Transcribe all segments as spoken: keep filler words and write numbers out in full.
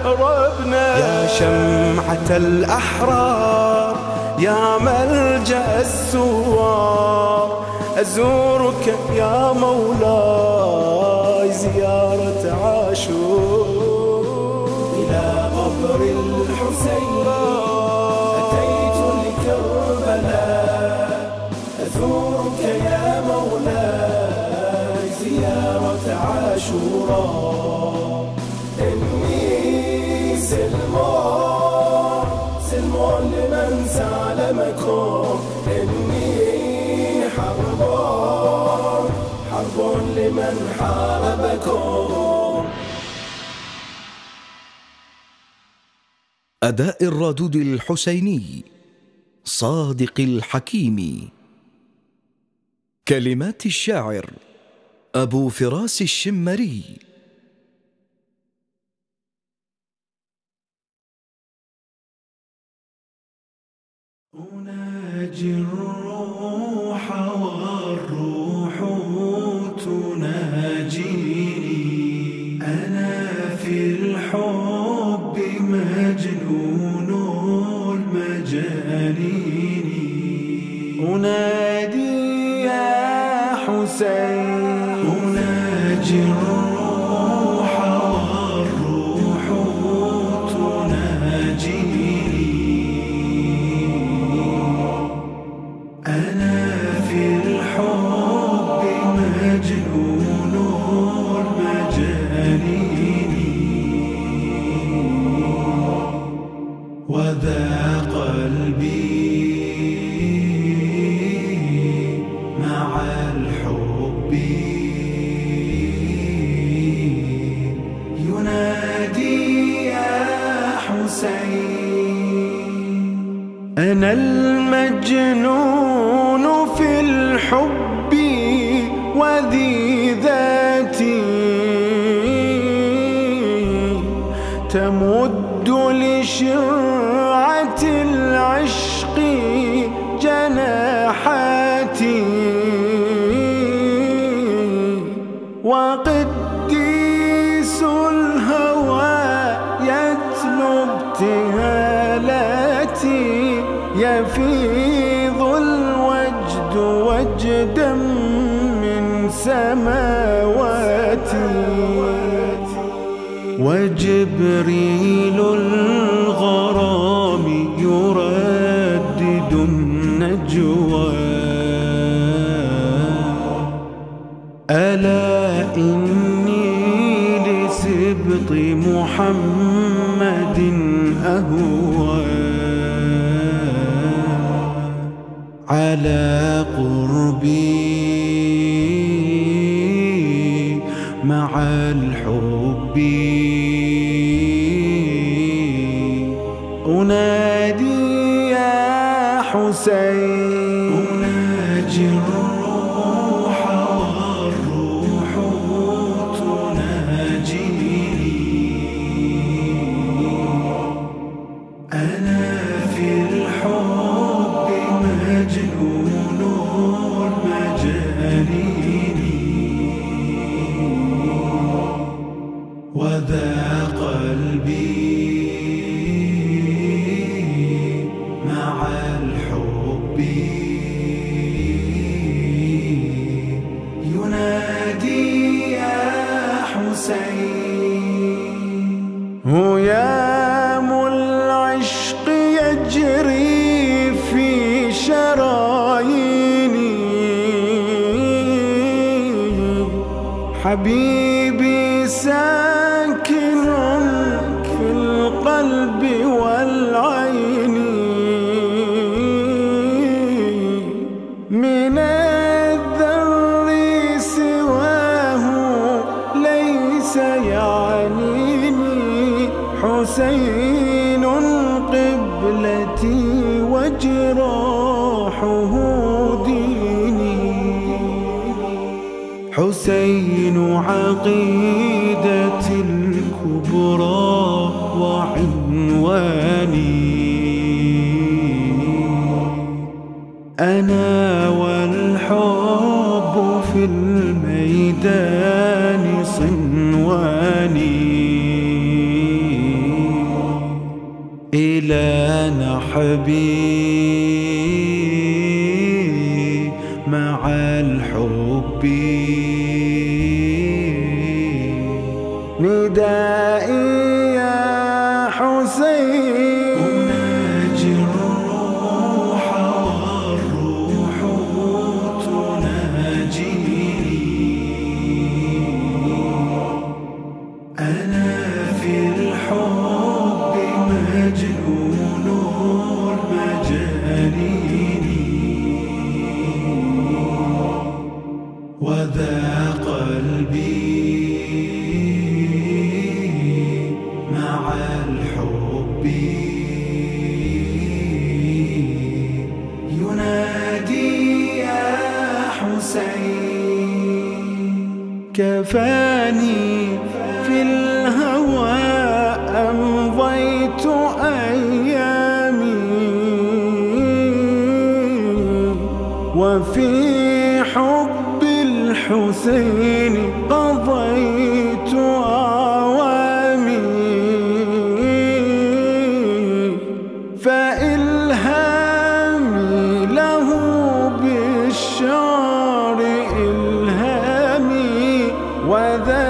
ربنا. يا شمعة الأحرار يا ملجأ الثوار، أزورك يا مولاي زيارة عاشور. إلى قبر الحسين أتيت لكربلاء، أزورك يا مولاي زيارة عاشوراء. إني سلمون سلمون لمن سالمكم، إني حربون حربون لمن حاربكم. أداء الرادود الحسيني صادق الحكيم. كلمات الشاعر أبو فراس الشمري. أناجي الروح والروح تناجيني، أنا في الحب مجنون المجانين. أنادي يا حسين، أناجي الروح والروح تناجيني، أنا في الحب مجنون المجانين. وذا قلبي مع الحب ينادي يا حسين. أنا المجنون في الحب وذي ذاتي، تمد لشرعة العشق جناحاتي، وقديس الهوى يتلو ابتهالاتي، يفيض الوجد وجدا من سماواتي، وجبريل الغرام يردد النجوى. ألا إني لسبط محمد أهوى، على قربي مع الحب أنادي يا حسين. أناجي الروح والروح تناجيني، أنا في الحب مجنون المجانين. وذا قلبي مع الحب ينادي يا حسين. هيام العشق يجري في شراييني، حبيبي ساكن في القلب والعين، من الذر سواه ليس يعنيني، حسين قبلتي وجراحه ديني، حسين عقيدتي الكبرى وعنواني، أنا والحب في الميدان صنواني. قلبي مع الحب ندائي يا حسين أناجي الروح والروح تناجيني أنا في الحب مجنون المجانين وذا قلبي مع الحب ينادي يا حسين كفاني في الهوى أمضيت أيامي وفي حب الحسين قضيت أعوامي فإلهامي له بالشعر إلهامي وذا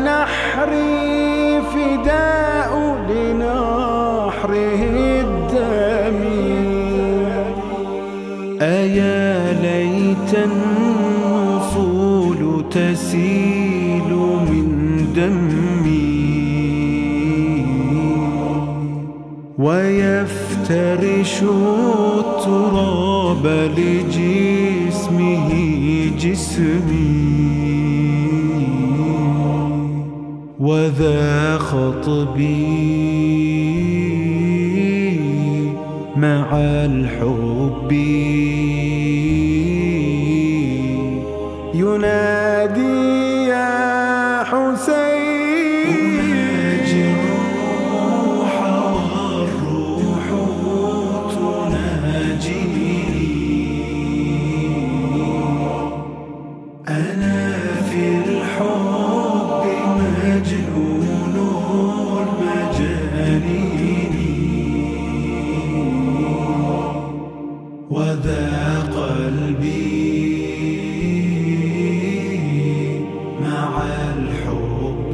نحري فداء لنحره الدمي أيا ليت النصول تسيل من دمي ويفترش التراب لجسمه جسمي وذا خطبي مع الحب ينادي يا حسين أناجي الروح والروح تناجيني أنا في الحب مجنون المجانين وذا قلبي مع الحب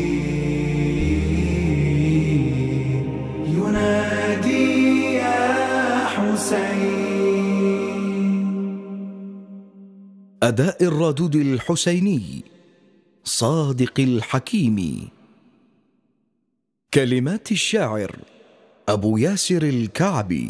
ينادي يا حسين. أداء الرادود الحسيني صادق الحكيم. كلمات الشاعر أبو ياسر الكعبي.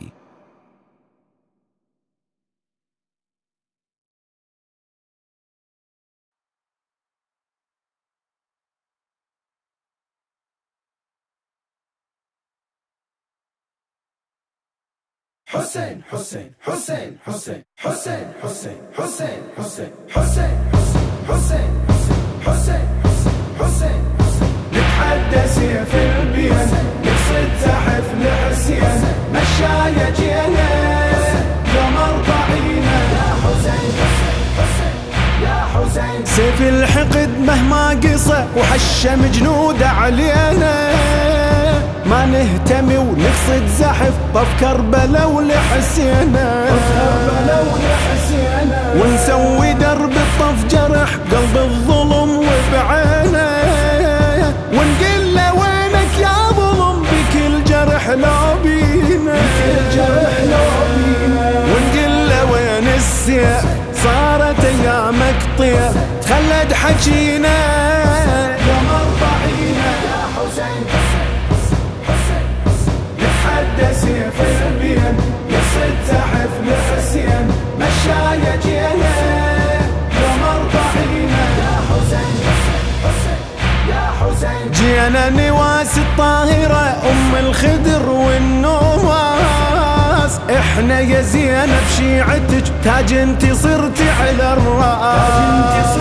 حسين حسين حسين حسين حسين حسين حسين حسين حسين حسين حسين حسين نتحدى سيف البين نقصد زحف لحسين مشايا جينا قمر ضعينا يا حسين حسين يا حسين سيف الحقد مهما قصى وحشم جنوده علينا ما نهتمي ونقصد زحف طف كربلا ولحسينا ونسوي درب الطف جرح قلب الظلم وبعينا ونقل له وينك يا ظلم بكل جرح لو بينا ونقل له وين السيف صارت ايامك طيف تخلد حجينا قمر ضعينا يا حسين سيف البين يصد زحف لحسين مشايا جينا قمر ضعينا يا حسين يا حسين جينا نواس الطاهرة أم الخدر والنواس احنا يا زينب شيعتك تاج انت صرتي على الراس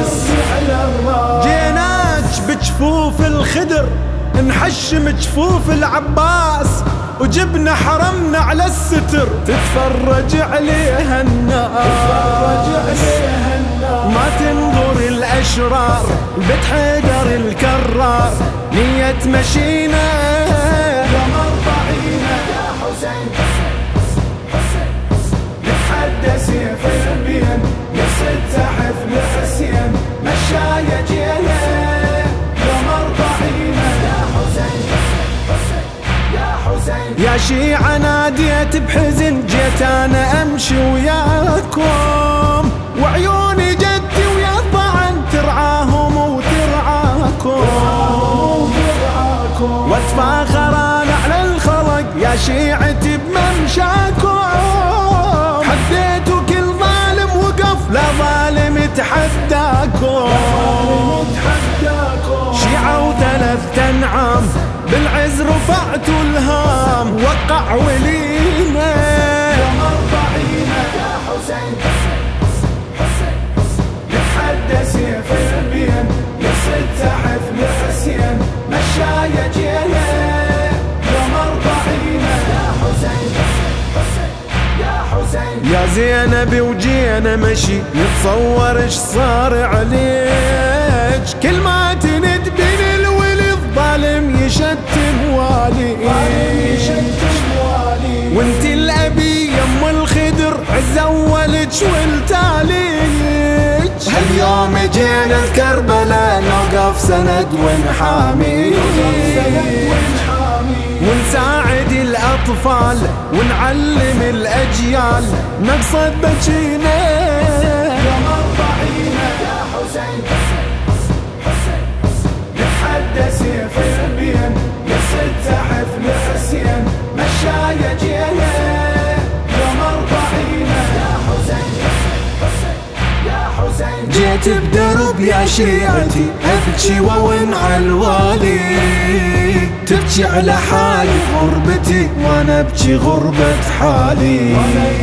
جيناك بجفوف الخدر نحشم جفوف العباس وجبنا حرمنا على الستر تتفرج عليها الناس ما تنظر الأشرار البت حيدر الكرار نية مشينا قمر ضعينا يا حسين يا شيعة ناديت بحزن جيت انا امشي وياكم، وعيوني جدي ويا الضعن ترعاهم وترعاكم، واتفاخر انا على الخلق يا شيعتي بممشاكم، حديتوا كل ظالم وقف لا ظالم يتحداكم، شيعة وثلاث تنعم بالعز رفعتوا الهام، وقع ولينا يوم أربعين يا حسين نتحدى سيف البين لستة حفل حسين مشايا جينا، يوم أربعين يا حسين يا حسين يا زينبي وجينا مشي نتصور ايش صار عليك، كل ما تند بين الولي الظالم يشتم والي، وانت الابي يم الخدر عزولك والتاليك، هاليوم جينا الكربلاء نوقف سند ونحامي، ونساعد الأطفال ونعلم الأجيال نقصد بجينا، يوم أربعين يا حسين نتحدى سيف البين لستة حفل حسين مشايا جينا، يوم أربعين يا حسين يا حسين جيت بدرب يا شيعتي ابكي وانعى الوالي، تبكي على حالي غربتي وانا ابكي غربة حالي،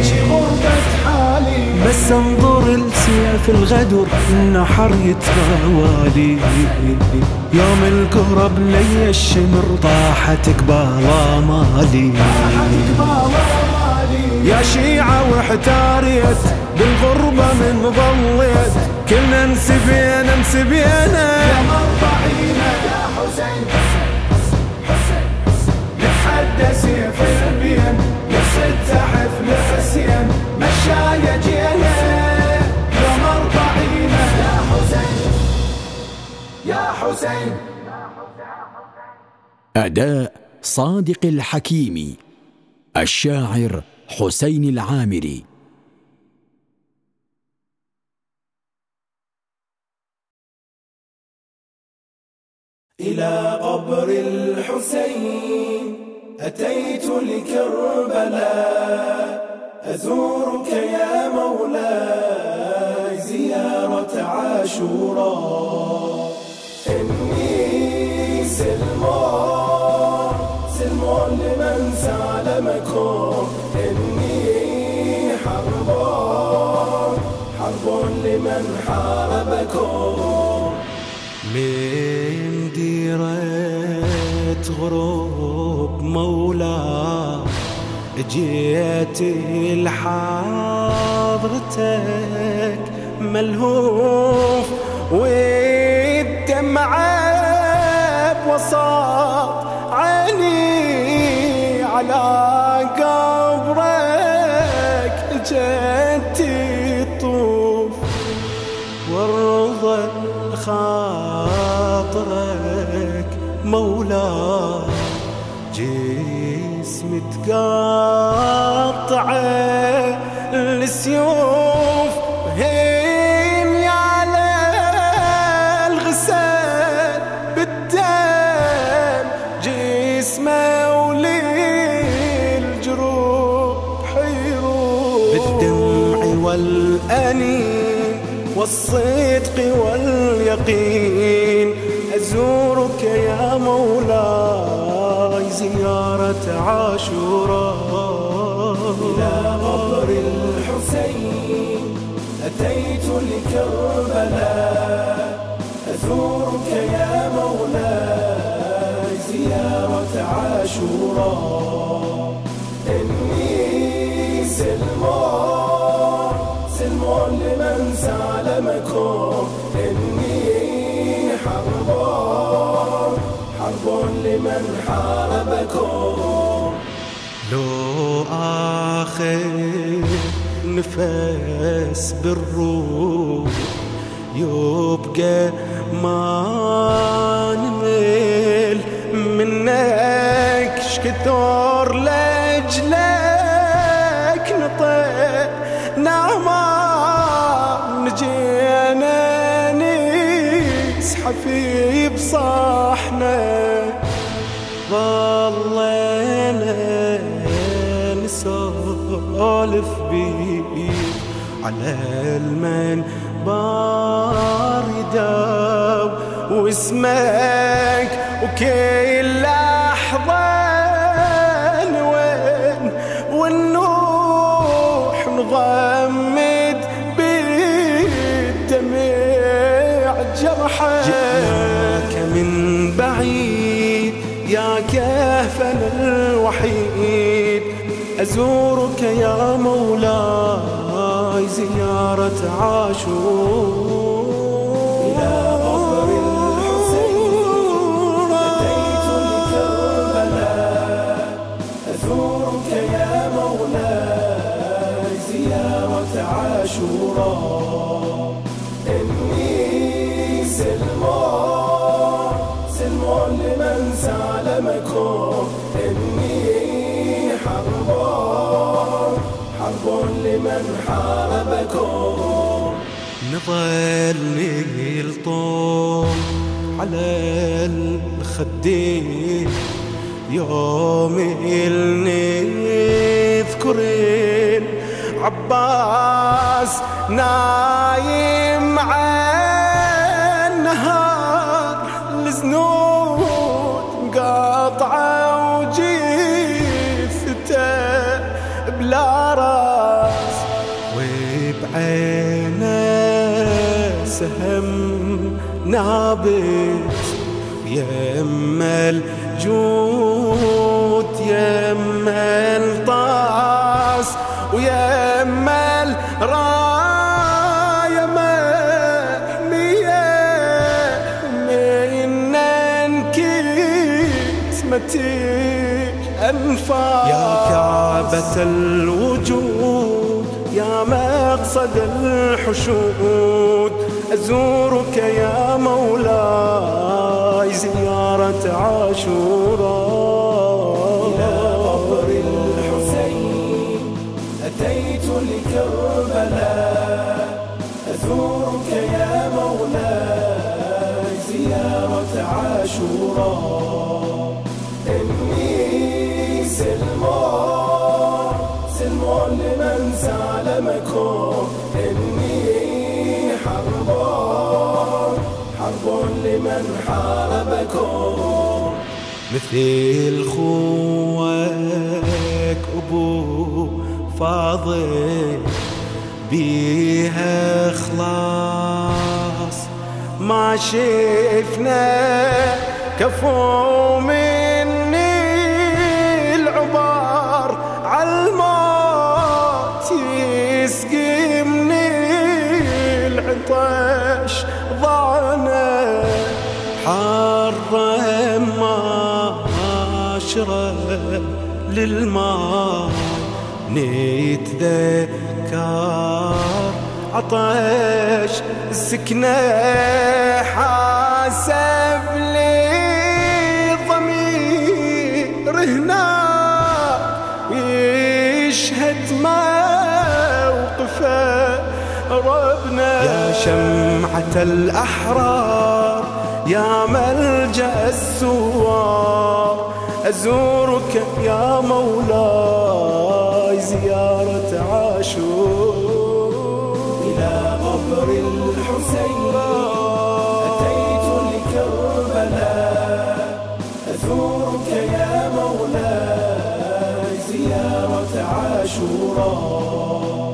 بس انظر لسيف الغدر النحر يتوالي، يوم الكهرب لي الشمر طاحت قبال مالي، يا شيعة واحتاريت بالغربة من ظليت، كلنا انسبينا انسبينا، يوم أربعين يا حسين نتحدى سيف البين لستة حفل حسين مشايا جينا، يوم أربعين يا حسين يا حسين. أداء صادق الحكيمي، الشاعر حسين العامري. إلى قبر الحسين أتيت لكربلاء، أزورك يا مولاي زيارة عاشوراء، إني سلمون سلمون لمن سالمكم، إني حربون حربون لمن حاربكم، من ديرة غروب مولا جيت لحضرتك ملهوف والدمعة بوسط عيني على قبرك جيت تطوف، والرضا خاطرك مولا جسمي تقاطع السيوف، هين على الغسال بالدم جسمه وللجروح يروح، بالدمع والأنين والصدق واليقين أزورك يا مولاي زيارة عاشوراء. إلى قبر الحسين أتيت لكربلاء، أزورك يا مولاي زيارة عاشوراء، إني سلمون سلمون لمن سالمكم، إني حربون حربون لمن حاربكم، لو آخر نفس بالروح يبقى ما نمل منك شكثر لك اسولف بيك على المنبر يداو واسمك وكل لحظة وين والنوح مغمد بالدمع جرحك. جئناك من بعيد يا كهفنا الوحيد أزورك يا مولاي زيارة عاشور. إلى قبر الحسين أتيت لكربلاء أزورك يا مولاي زيارة عاشوراء. إني سلم سلم لمن سالمكم إني حرب حرب لمن حاربكم. نظل نلطم على الخدين يوم نذكرين عباس نايم عن نهار الزنود مقاطعة وجيثته بلا راس وبعينه سهم نابت يما الجود يما الطاس ويما الراية محمية من انكيت متيك أنفاس. يا كعبة الوجود يا مقصد الحشود أزورك يا مولاي زيارة عاشوراء. إلى قبر الحسين أتيت لكربلاء أزورك يا مولاي زيارة عاشوراء. إني سلم سلم لمن سالمكم إني حرب حرب لمن حاربكم. مثل خوك أبو فاضل بيها خلاص ما شفنا كفو مني العبار عالموت يسقمني العطش ضعنا حرم ما اشرب للماء نتذكر عطش السكنة حاسب لي ضمير هناك يشهد موقفه ربنا. يا شمعة الأحرار يا ملجأ السوار أزورك يا مولاي زيارة عاشور. إلى قبر الحسين أتيت لكربلاء أزورك يا مولاي زيارة عاشوراء.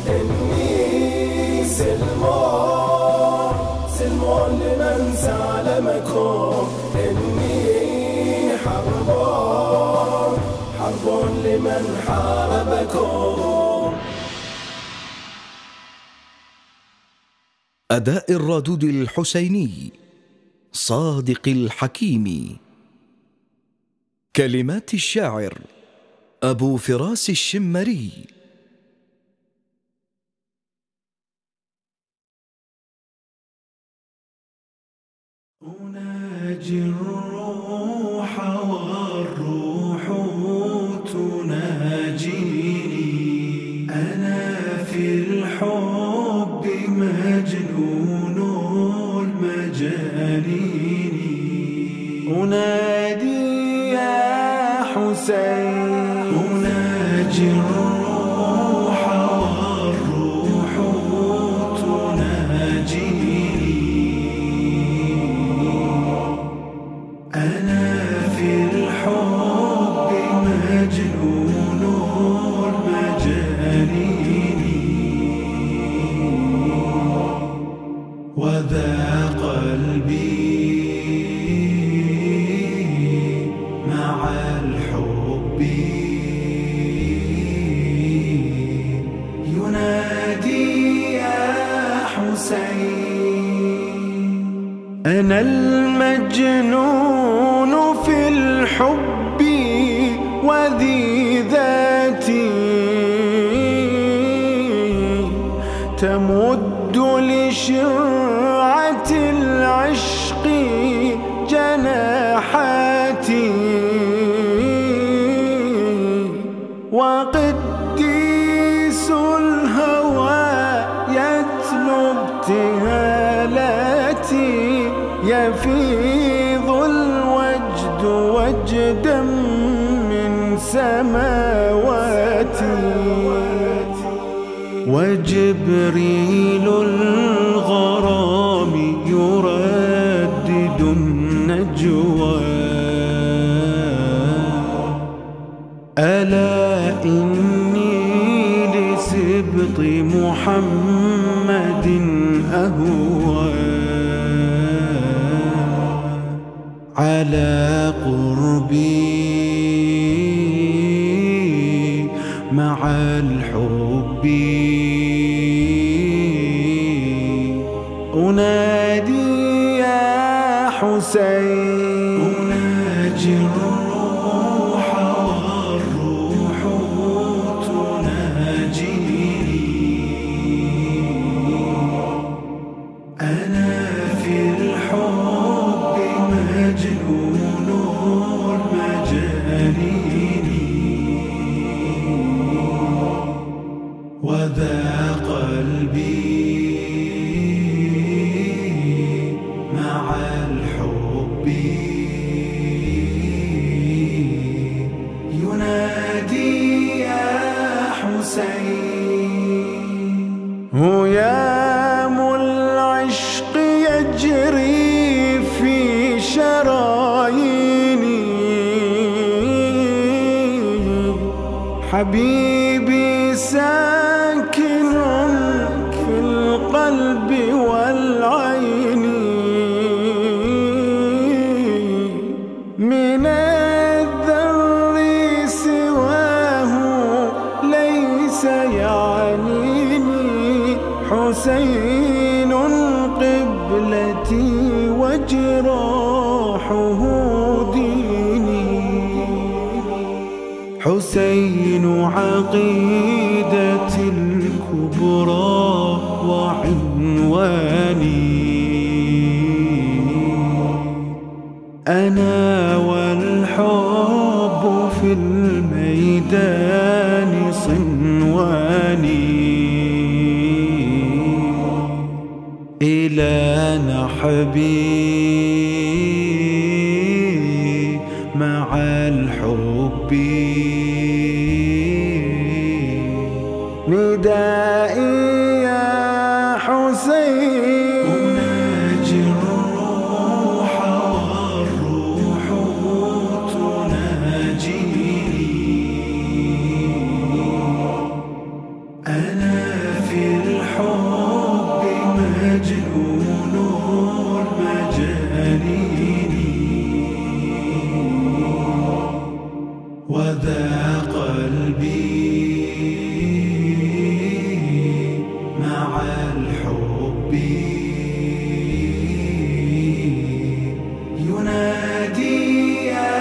إني سلم سلم لمن سالمكم إني حرب حرب لمن حاربكم. أداء الردود الحسيني صادق الحكيمي. كلمات الشاعر أبو فراس الشمري. أناجي الروح والروح تناجيني أنا في الحب مجنون المجانين. أنادي يا حسين أناجي الروح الحب مجنون المجانين وذا قلبي مع الحب ينادي يا حسين. أنا المجنون في الحب وذي ذاتي تمد لشرعة العشق جناحاتي وقديس الهوى يتلو ابتهالاتي يفيض الوجد وجدا من سماواتي وجبريل الغرام يردد النجوى ألا إني لسبط محمد أهوى على قربي مع الحب أنادي يا حسين. أناجي الروح والروح تناجيني أنا في الحب مجنون المجانين وذا قلبي مع الحب ينادي يا حسين. هيام العشق يجري في شراييني حبيبي ساكن في القلب والعين من الذر سواه ليس يعنيني حسين قبلتي وجراحه ديني حسين عقيدتي الكبرى وعنواني أنا والحب في الميدان صنواني إلى نحبي مع الحب ندائي يا حسين. أناجي الروح والروح تناجيني أنا في الحب مجنون المجانين وذا قلبي مع الحب ينادي يا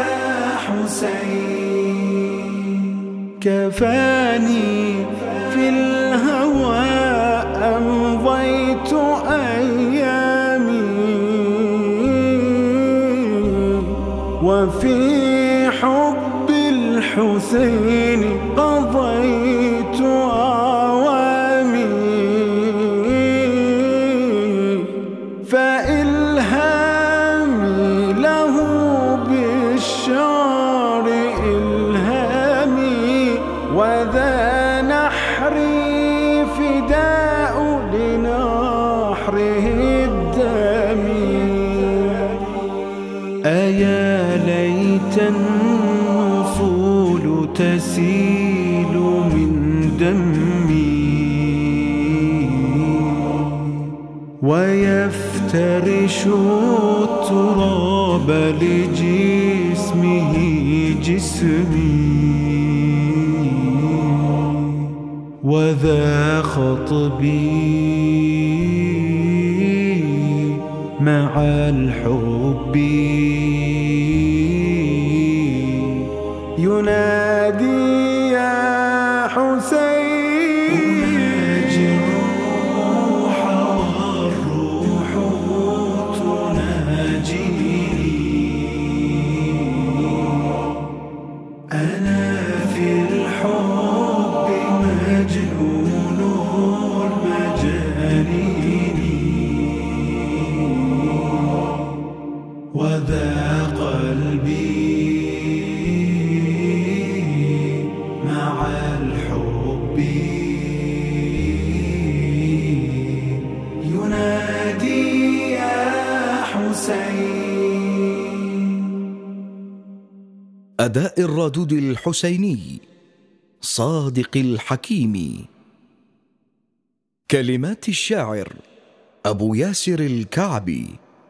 حسين. كفاني في الهوى أمضيت أيامي وفي حب الحسين قضيت أعوامي فإلهامي له بالشعر إلهامي وذا نحري فداء لنحره الدمي. أيا ليت تسيل من دمي ويفترش التراب لجسمه جسمي وذا خطبي مع الحب ينادي يا حسين أناجي الروح والروح تناجيني أنا في الحب مجنون المجانين وذا قلبي مع الحب ينادي يا حسين. أداء الرادود الحسيني صادق الحكيم. كلمات الشاعر أبو ياسر الكعبي.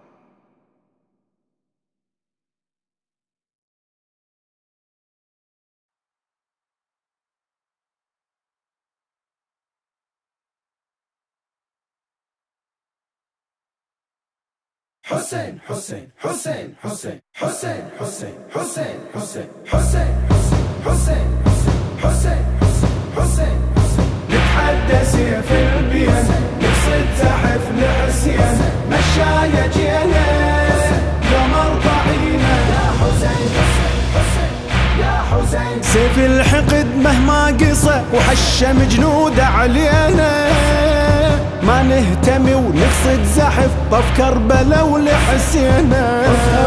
حسين حسين حسين حسين حسين حسين حسين حسين حسين حسين حسين حسين نتحدى سيف البين نقصد زحف لحسين مشايا جينا يوم أربعين يا حسين يا حسين سيف الحقد مهما قصى وحشم جنود علينا ما نهتمي ونقصد زحف طف كربلا ولحسينا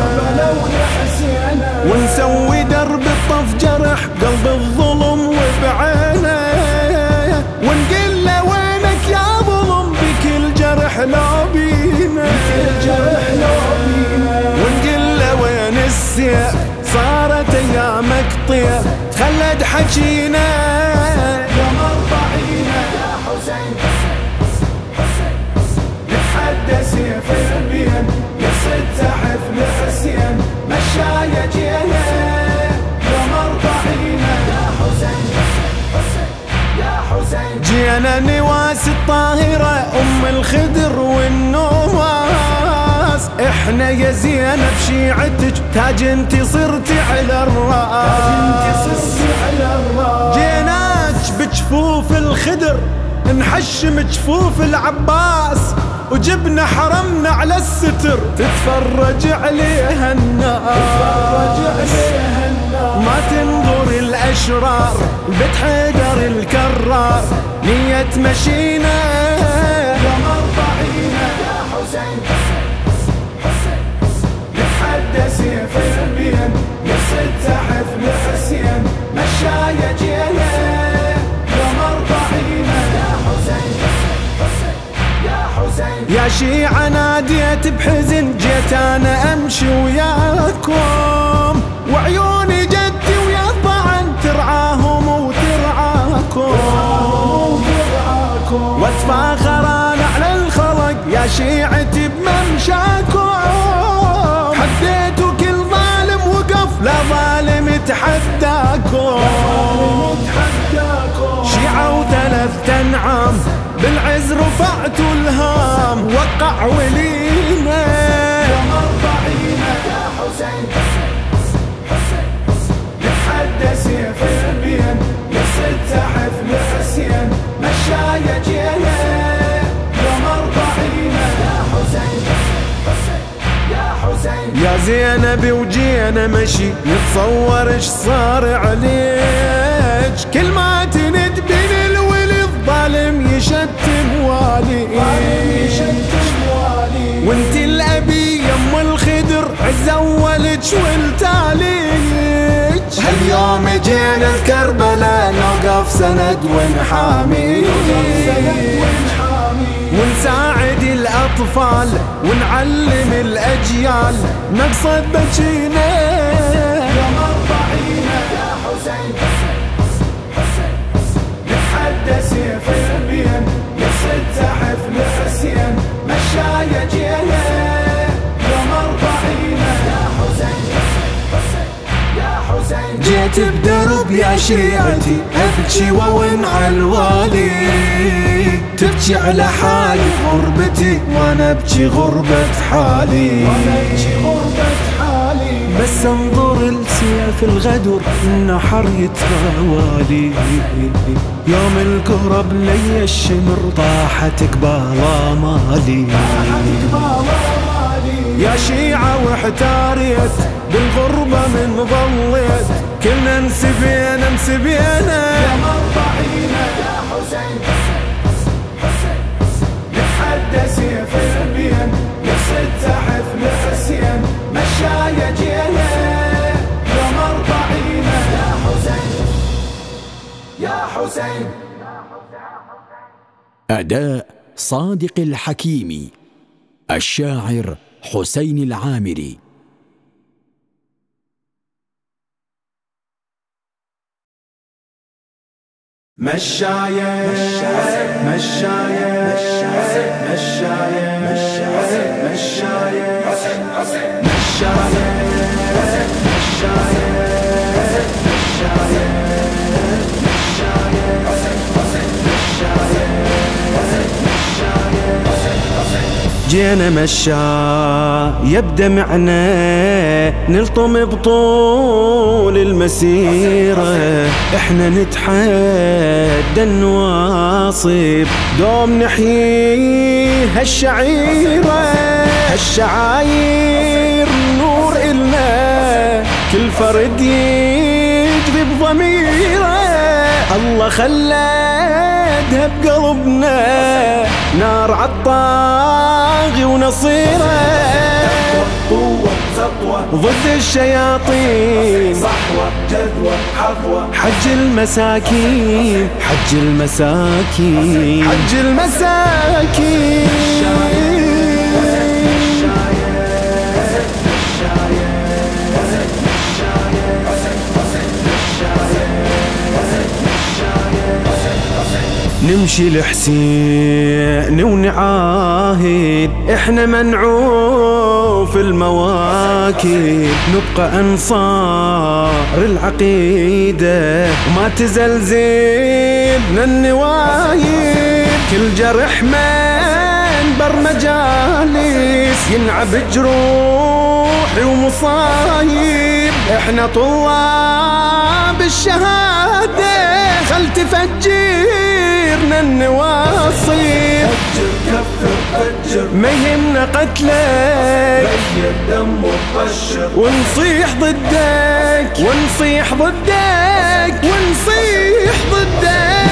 ونسوي درب الطف جرح قلب الظلم وبعينا ونقل له وينك يا ظلم بكل جرح لو بينا ونقل له وين السيف صارت ايامك طيف تخلد حكينا يوم أربعين يا حسين نتحدى سيف البين يصد زحف لحسين مشايا جينا يوم أربعين يا حسين يا حسين جينا نواس الطاهرة أم الخدر والنواس احنا يا زينب شيعتك تاج انتي صرتي على الراس جيناك بجفوف الخدر نحشم جفوف العباس وجبنا حرمنا على الستر تتفرج عليها الناس ما تنظر الأشرار بيت حيدر الكرار نية مشينا يوم أربعين يا حسين نتحدى سيف البين يصد زحف لحسين مشايا جينا يوم أربعين يا حسين يا شيعة ناديت بحزن جيت أنا أمشي وياكم وعيوني جدي ويا الضعن ترعاهم وترعاكم واتفاخر أنا على الخلق يا شيعتي بممشاكم حديتوا كل ظالم وقف لا ظالم يتحداكم شيعة وثلاث أنعام بالعز رفعتوا الهام وقع ولينا يوم أربعين يا حسين نتحدى سيف البين يصد زحف لحسين مشايا جينا يوم أربعين يا حسين يا حسين يا زينب وجينا مشي نتصور ايش صار عليك كل ما تند بين الولي الظالم يشتم والي وانت الابي يم الخدر عزة ولج والتاليج هاليوم جينا الكربلاء نوقف سند ونحامي ونساعد الأطفال ونعلم الأجيال نقصد بجينا يوم أربعين يا حسين جيت بدرب يا شيعتي ابكي وانعى الوالي، تبكي على حالي غربتي وانا ابكي غربة حالي، بس انظر لسيف الغدر النحر يتراوالي، يوم الكهرب لي الشمر طاحت قبال مالي، يا شيعة واحتاريت بالغربة من ظليت، كلنا انسبينا انسبينا يا مرضعينا يا حسين، نتحدى سيف البين نفسد تحت لحسين، مشايا جينا يا مرضعينا يا حسين يا حسين. أداء صادق الحكيمي، الشاعر حسين العامري. مشاية مشاية مشاية مشاية مشاية مشاية جينا مشا يبدأ معنا نلطم بطول المسيرة، احنا نتحدى النواصب دوم نحيي هالشعيرة، هالشعاير نور إلنا كل فرد يجري بضميره، الله خلدها بقلبنا نار عالطاغي ونصيره، قوة سطوة ضد الشياطين، صحوة جذوة حظوة حج المساكين، حج المساكين، حج المساكين. نمشي لحسين ونعاهد احنا منعوف المواكب، نبقى انصار العقيدة وما تزلزلنا النوايب، كل جرح منبر مجالس ينعب جروحي ومصايب، احنا طلاب الشهادة خل تفجرنا النواصيب، فجر كفر فجر ما يهمنا قتلك، غير دم وبشر ونصيح ضدك ونصيح ضدك ونصيح ضدك.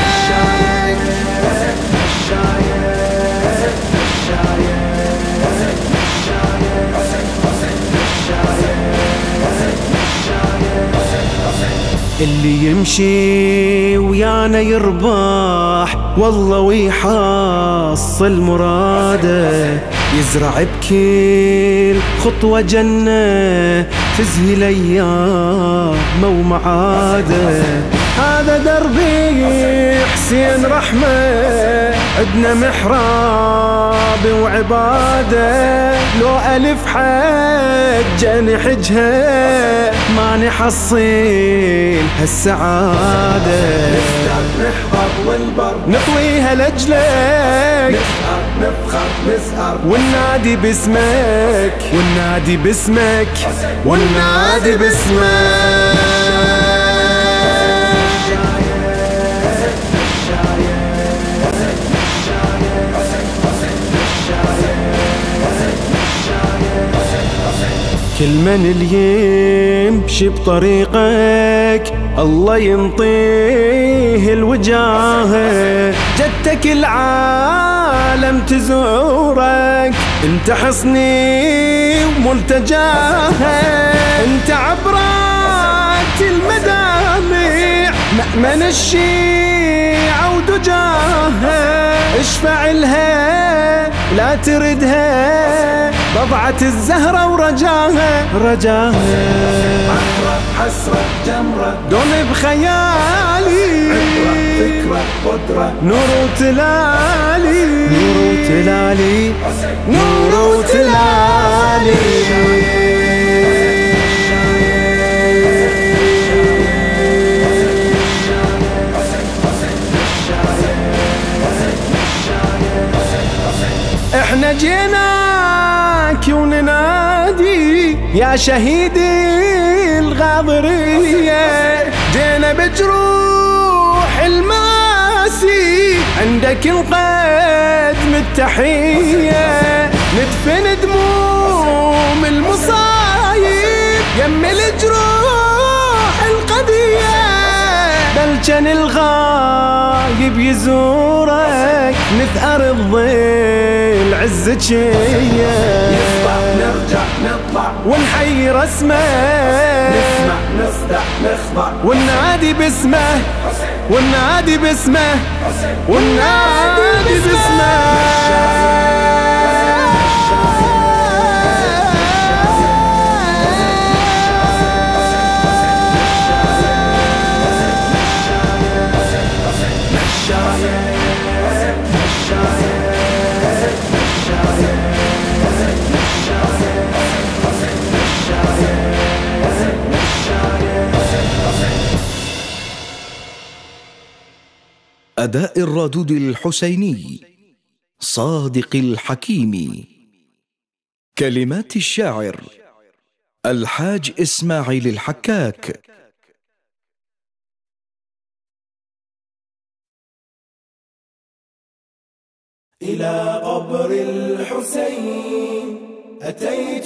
اللي يمشي ويانا يرباح والله ويحصل مراده، يزرع بكل خطوة جنة تزهي الأيام ومعاده، هذا دربي حسين رحمة عدنا محراب وعبادة، لو ألف حجة نحجها ما نحصل هالسعادة، نحضر والبر نطويها لأجلك، نفخر نزهر والنادي باسمك، والنادي باسمك والنادي باسمك. كل من اللي يمشي بطريقك الله ينطيه الوجاهة، جدتك العالم تزورك انت حصني وملتجاها، انت عبرات المدامع مأمن الشيعة ودجاها، اشفع لها لا تردها بضعة الزهرة ورجاها، رجاها عبرة حسرة جمرة دون بخيالي، فكرة قدرة نور وتلالي، نور وتلالي نور وتلالي. جيناك وننادي يا شهيدي الغاضرية، جينا بجروح الماسي عندك نقدم التحية، ندفن دموم المصايب يم الجروح القضية، بل كان الغايب يزورك نثأر الظل عزتشية، نطلع نرجع نطلع ونحيي رسمه، نسمع نصدع نخضع، وننادي باسمه وننادي باسمه وننادي باسمه. أداء الردود الحسيني صادق الحكيمي. كلمات الشاعر الحاج إسماعيل الحكاك. إلى قبر الحسين أتيت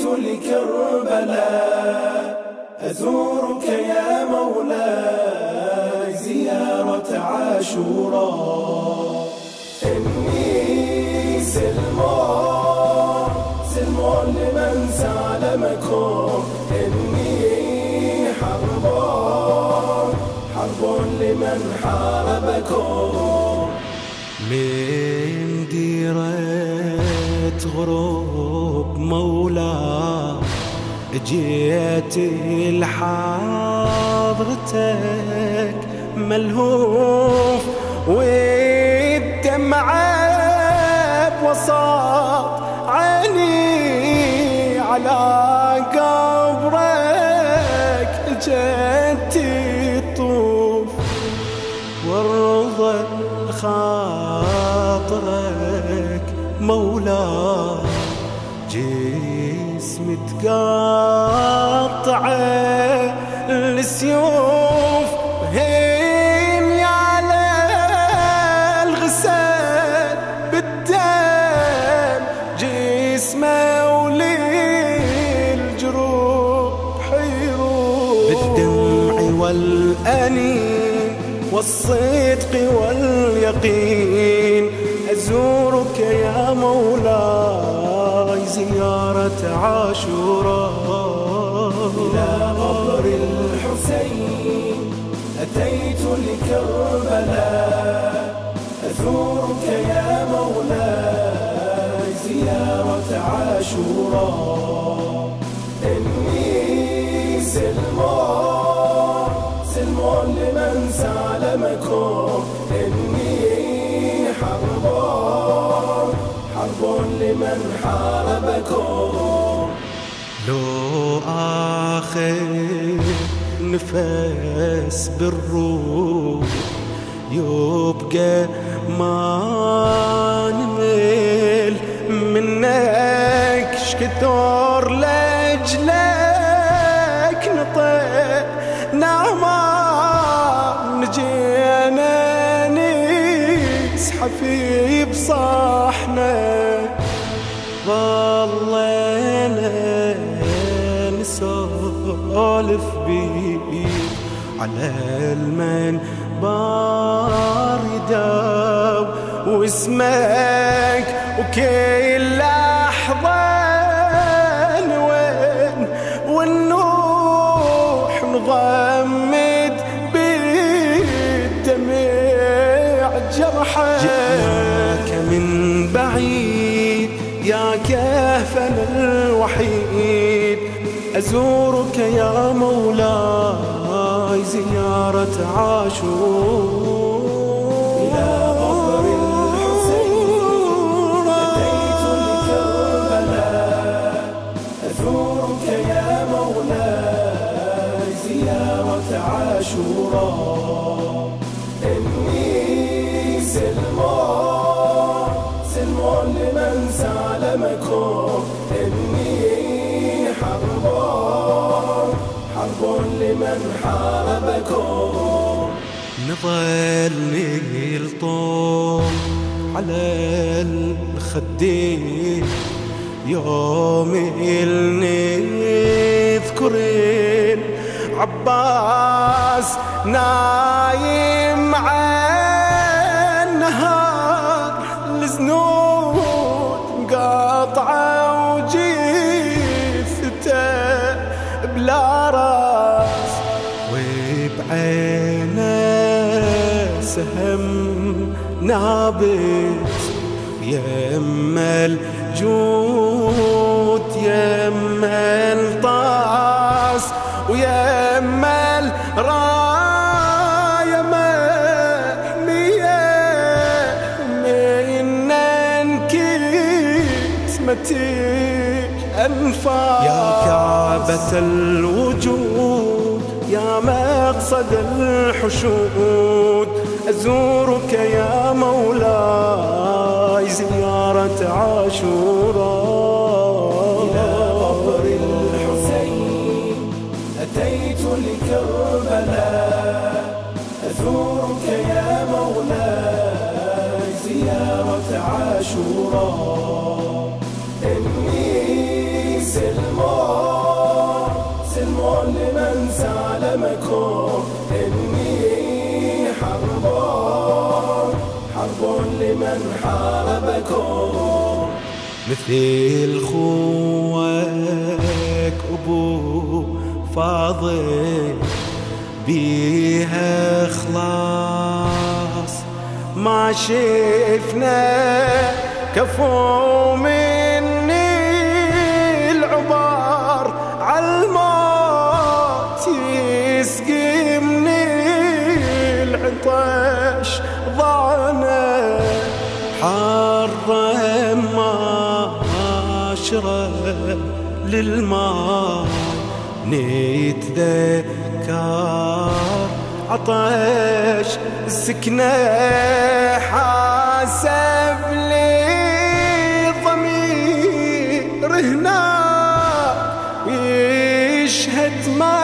لكربلاء، أزورك يا مولاي زيارة عاشوراء، إني سلمان سلمان لمن سالمكم، إني حربان حربان لمن حاربكم. من ديرة غروب مولا جيت لحضرتك ملهوف، والدمعة بوسط عيني على قبرك جيت تطوف، والرضا خاطرك مولا جسمي تقطع السيوف، هيني على الغسال بالدم جسمه وللجروح يروح، بالدمع والأنين والصدق واليقين أزورك يا مولاي زيارة عاشوراء. إلى قبر الحسين أتيت لكربلاء، أزورك يا مولاي زيارة عاشوراء، إني سلمان سلمان لمن سالمكم، إني حربان حربان لمن حاربكم. لو آخر نفس بالروح يبقى ما نمل منك، شكثر لأجلك نطير نعمان، نجينا نسحفي بصاحنا، ظلينا نسولف بيك على المنبر يداو واسمك، وكل لحظة وين والنوح مضمد بالدمع جرحك، جئناك من بعيد يا كهفنا الوحيد، أزورك يا مولاي زيارة عاشوراء. إلى قبر الحسين أتيت لكربلاء، أزورك يا مولاي زيارة عاشوراء، إني سلمان سلمان لمن سالم سالمكم إني حرب حرب لمن حاربكم. نظل نلطم على الخدين يوم نذكر عباس نايم عالنهار الزنود مقاطعة وجيثته بلا راس وبعينه سهم نابت يما الجود يما الطاس ويما الراية محمية من انكت متيك أنفاس. يا كعبة الوجود يا مقصد الحشود أزورك يا مولاي زيارة عاشوراء. إلى قبر الحسين أتيت لكربلاء أزورك يا مولاي زيارة عاشوراء. إني سلم سلم لمن سالمكم إني حرب حرب لمن حاربكم. مثل خوك أبو فاضل بيها خلاص ما شفنا كفو مني العبار عالموت يسقمني العطش ضعنا حرم ما اشرب للماء نتذكر عطش السكنة حاسب لي ضمير هناك يشهد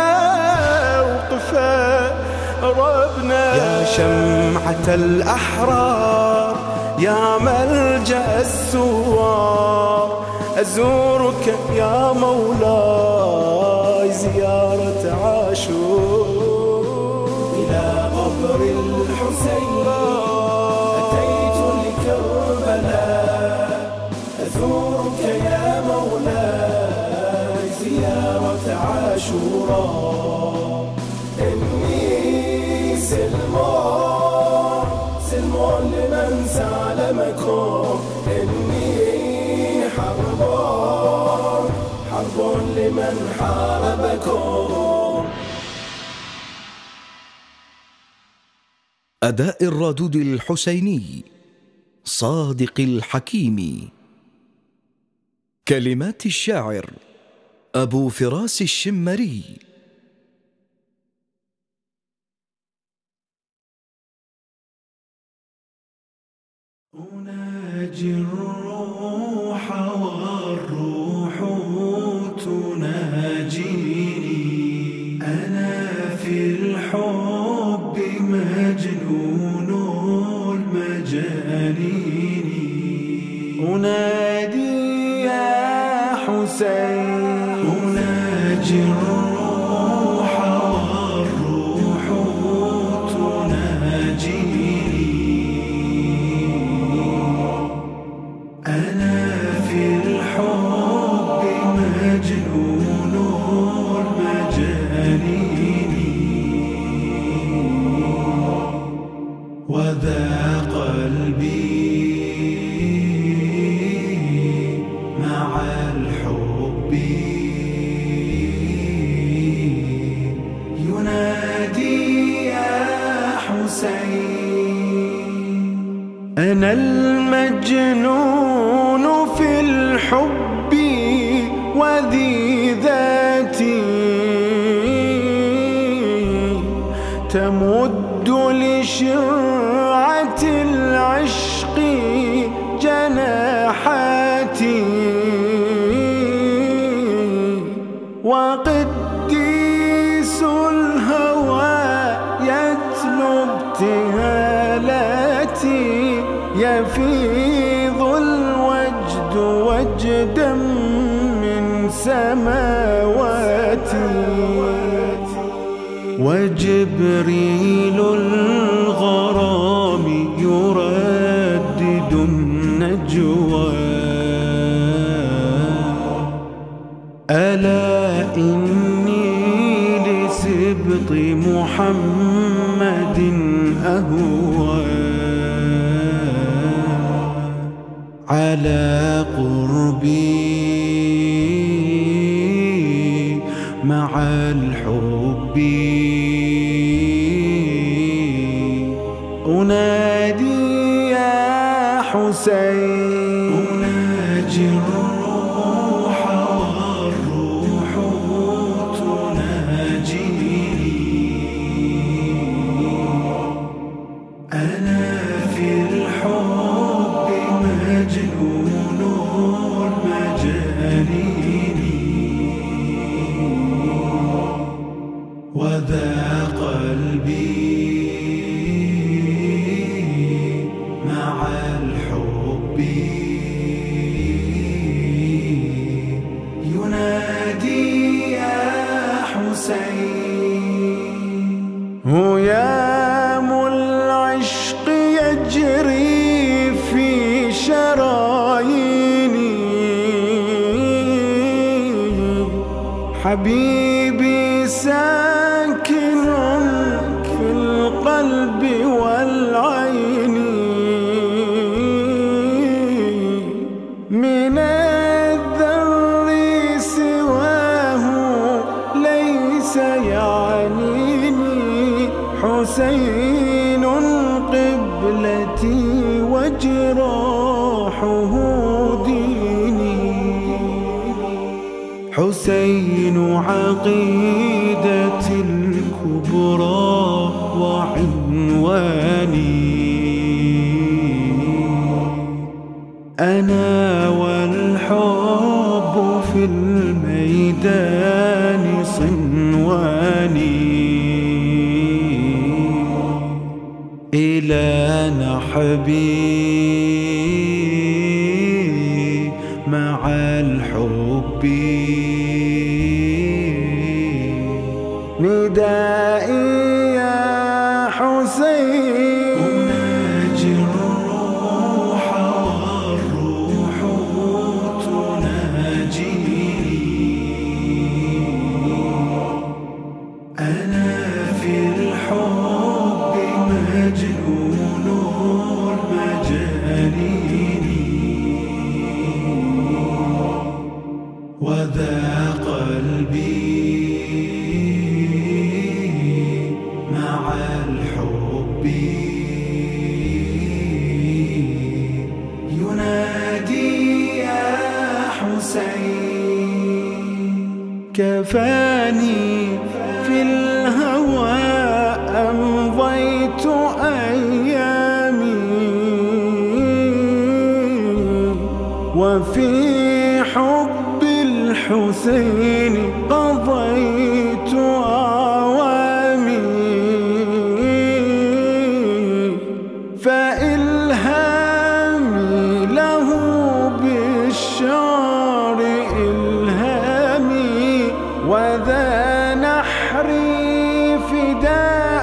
موقفه ربنا. يا شمعة الأحرار يا ملجأ السوار أزورك يا مولاي زيارة عاشور. إلى قبر الحسين أتيت لكربلاء أزورك يا مولاي زيارة عاشوراء. إني سلم سلم لمن سالمكم إني حرب حرب لمن حاربكم. أداء الرادود الحسيني صادق الحكيم. كلمات الشاعر أبو فراس الشمري. أناجي الروح والروح تناجيني أنا في الحب مجنون المجانين. أنادي يا حسين أناجي الروح والروح تناجيني أنا في الحب مجنون المجانين. وذا قلبي مع الحب ينادي يا حسين. أنا المجنون في الحب وذي ذاتي تمد لشرعة العشق جناحاتي. يفيض الوجد وجدا من سماواتي، وجبريل الغرام يردد النجوى. ألا إني لسبط محمد أهوى، على قربي مع الحب أنادي يا حسين، أناجي الروح والروح تناجيني. أنا في الحب مجنون المجانين، وذا قلبي مع الحب ينادي يا حسين. هيام العشق يجري في شراييني، حبيبي ساكن في القلب والعين، من الذر سواه ليس يعنيني. حسين قبلتي وجراحه ديني، حسين عقيدتي الكبرى وعنواني. أنا والحب في الميدان صنواني، إلى نحبي مع الحب ندائي يا حسين. أناجي الروح والروح تناجيني. أنا في الحب مجنون المجانين، وذا قلبي مع الحب ينادي يا حسين. كفاني في الهوى أمضيت أيامي، وفي حب الحسين قضيت أعوامي. فإلهامي له بالشعر إلهامي، وذا نحري فداء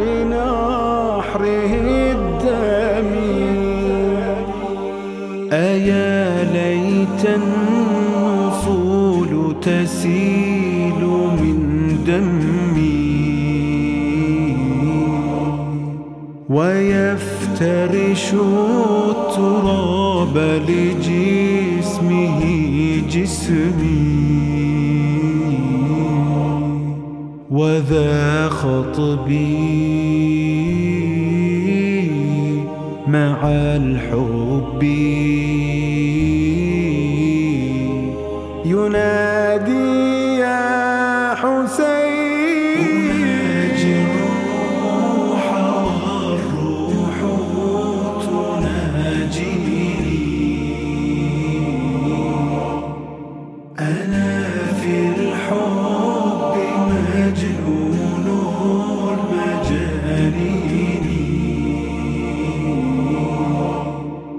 لنحره الدمي. أيا ليت النصول تسيل من دمي، ويفترش التراب لجسمه جسمي. وذا خطبي مع الحب ينادي يا حسين. أناجي الروح والروح تناجيني. أنا في الحب مجنون المجانين،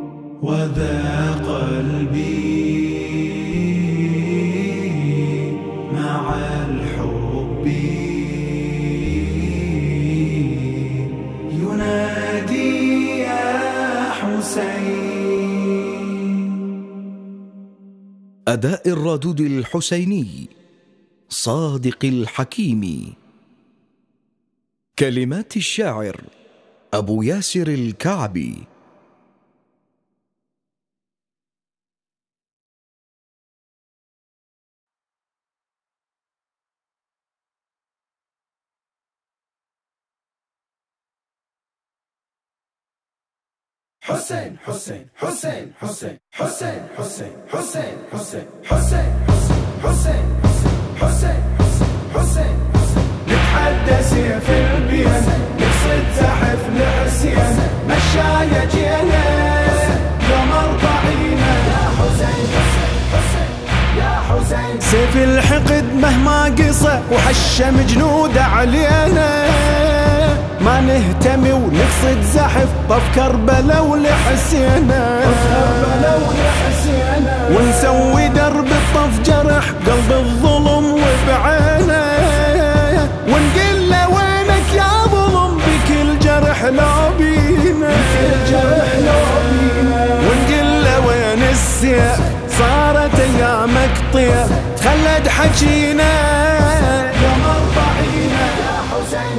أداء الرادود الحسيني صادق الحكيم. كلمات الشاعر أبو ياسر الكعبي. حسين حسين حسين حسين حسين حسين حسين حسين حسين حسين حسين حسين نتحدى سيف البين نقصد زحف لحسين مشايا جينا يوم أربعين يا حسين يا حسين سيف الحقد مهما قصى وحشم جنود علينا ما نهتمي ونقصد زحف طف كربلا ولحسينا ونسوي درب الطف جرح قلب الظلم وبعينا ونقل له وينك يا ظلم بكل جرح لو بينا ونقل له وين السيف صارت ايامك طيف تخلد حجينا يوم أربعين يا حسين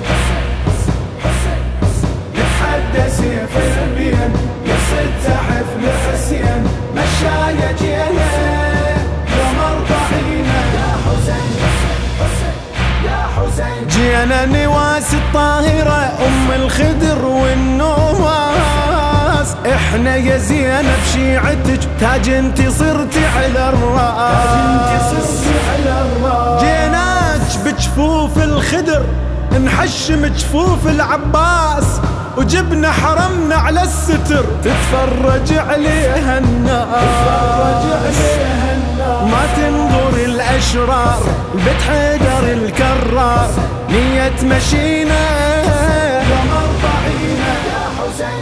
نتحدى سيف البين يقصد زحف لحسين مشايا جينا يوم أربعين يا حسين يا حسين جينا نواس الطاهرة أم الخدر والنواس احنا يا زينب شيعتك تاج انت صرتي على الراس جيناك بجفوف الخدر نحشم جفوف العباس وجبنا حرمنا على الستر تتفرج عليها الناس ما تنظر الأشرار بيت حيدر الكرار نية مشينا يوم أربعين يا حسين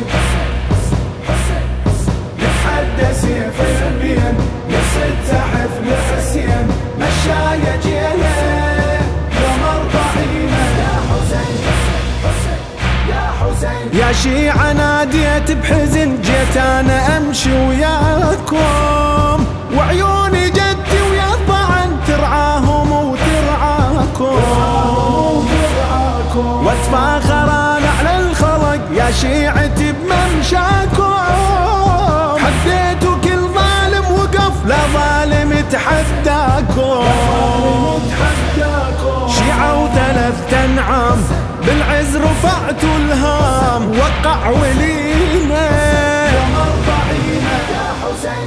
نتحدى سيف البين يقصد زحف لحسين مشايا جينا يوم أربعين يا حسين يا حسين يا شيعة ناديت بحزن جيت أنا أمشي وياكم وعيوني جدي ويا الضعن ترعاهم وترعاكم واتفاخر أنا على الخلق يا شيعتي بممشاكم حديتوا كل ظالم وقف لا ظالم يتحداكم شيعة وثلاث تنعم بالعز رفعتوا الهام وقع ولينا يوم أربعين يا حسين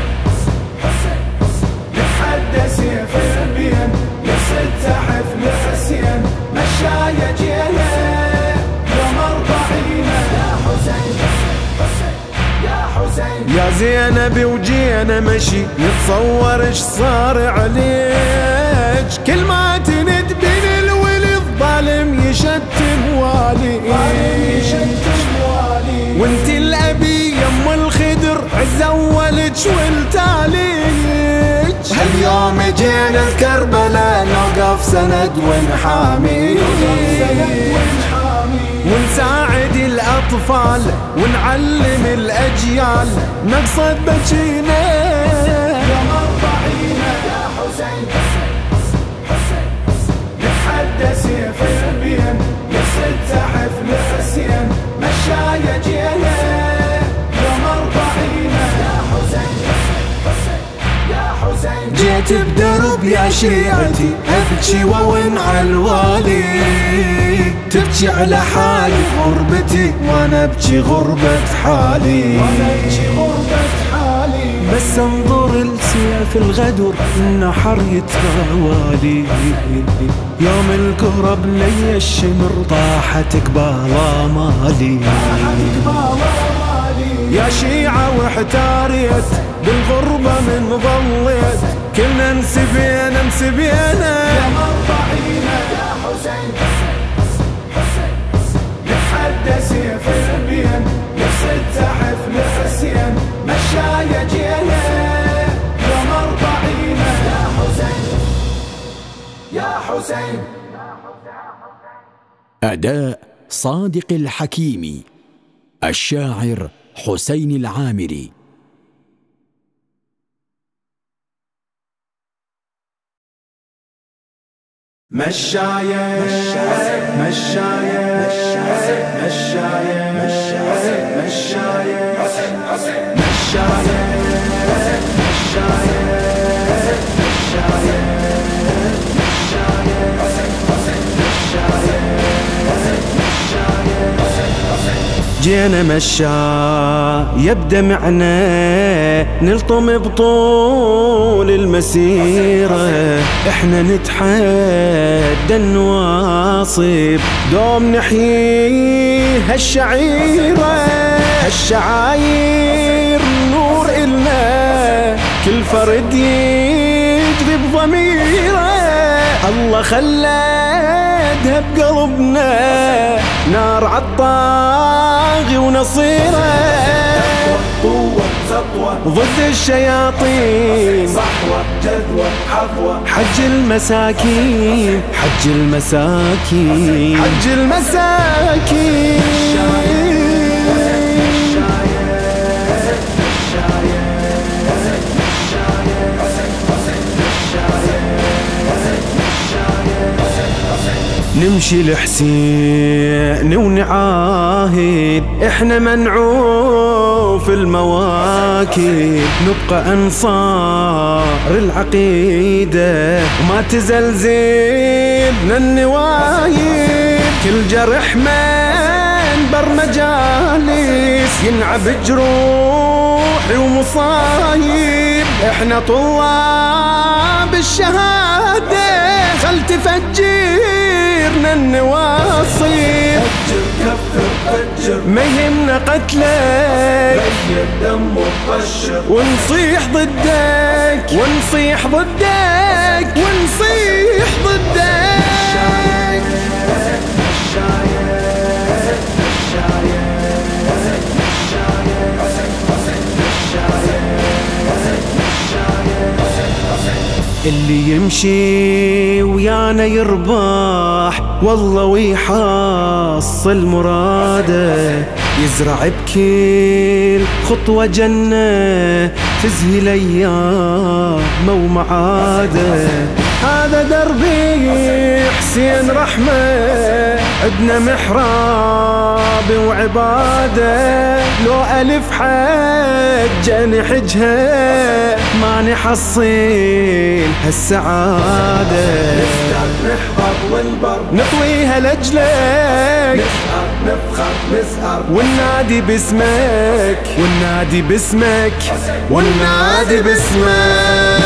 نتحدى سيف البين يقصد زحف لحسين مشايا جينا يوم أربعين يا حسين يا حسين يا زينب وجينا مشي نتصور ايش صار عليك كل ما تند بين الولي الظالم يشتم والي وانت الابي يم الخدر عزولك والتاليك هاليوم جينا الكربلاء نوقف سند ونحامي ونساعد الأطفال ونعلم الأجيال نقصد بجينا يوم أربعين يا حسين نتحدى سيف البين يقصد زحف لحسين مشايا جينا يوم أربعين يا حسين يا حسين جيت بدرب يا شيعتي أبكي وأوين الوالي تبكي على حالي غربتي وانا ابكي غربة حالي بس انظر لسيف الغدر النحر يتراوالي يوم الكهرب لي الشمر طاحت قبال مالي يا شيعة واحتاريت بالغربة من ظليت كلنا انسبينا انسبينا يوم أربعين يا حسين نتحدى سيف البين يقصد زحف لحسين مشايا جينا يوم أربعين يا حسين يا حسين. أداء صادق الحكيم الشاعر حسين العامري. مشاية مشاية مشاية مشاية مشاية جينا مشا يبدأ معنا نلطم بطول المسيرة، احنا نتحدى النواصب دوم نحيي هالشعيرة، هالشعاير نور إلنا كل فرد يجري بضميره، الله خلدها بقلبنا نار عالطاغي ونصيره، قوة سطوة ضد الشياطين، صحوة جدوى حظوة حج المساكين، حج المساكين، حج المساكين. نمشي لحسين ونعاهد احنا منعوف المواكب، نبقى انصار العقيدة وما تزلزلنا النوايب، كل جرح منبر مجالس ينعب جروحي ومصايب، احنا طلاب الشهادة خل تفجرنا النواصي، فجر كفر فجر ما يهمنا قتلك، غير دم وبشر ونصيح ضدك، ونصيح ضدك، ونصيح ضدك. اللي يمشي ويانا يربح والله ويحصل مراده، يزرع بكل خطوة جنة تزهي الأيام ومعاده، هذا دربي حسين رحمة عدنا محراب وعبادة، لو ألف حجة نحجها ما نحصل هالسعادة، نفتح نحضر ونبر نطويها لأجلك، نسهر نفخر نسهر وننادي باسمك، وننادي باسمك، وننادي باسمك.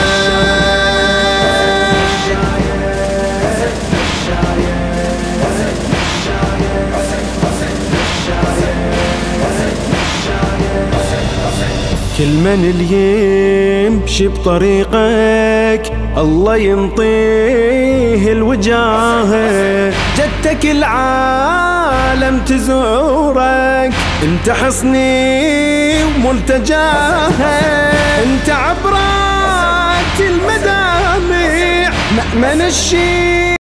كل من اللي يمشي بطريقك الله ينطيه الوجاهة، جدتك العالم تزورك، انت حصني وملتجاها، انت عبرات المدامع مأمن الشي